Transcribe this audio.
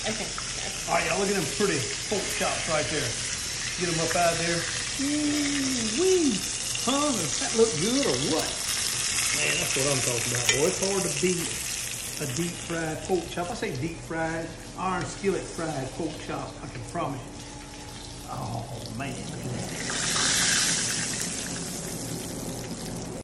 Okay. All right, y'all, look at them pretty pork chops right there. Get them up out of there. Ooh-wee. Huh? Does that look good or what? Man, that's what I'm talking about, boy. It's hard to beat a deep fried pork chop. I say deep fried, iron skillet fried pork chop. I can promise you. Oh, man.